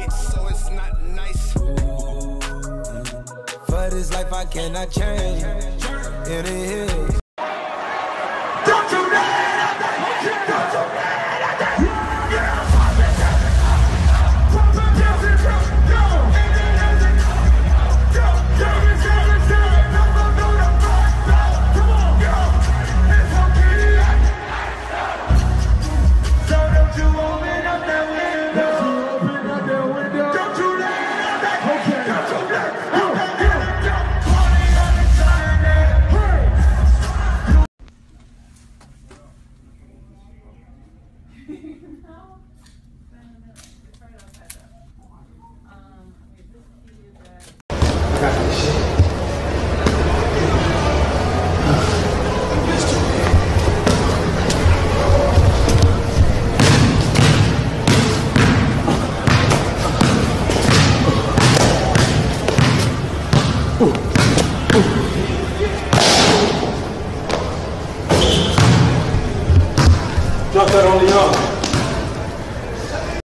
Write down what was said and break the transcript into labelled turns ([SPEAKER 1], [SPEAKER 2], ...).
[SPEAKER 1] lights, so it's not nice.
[SPEAKER 2] For this life I cannot change. It is.
[SPEAKER 3] Don't you know? Don't you know?
[SPEAKER 4] Drop that on the arm.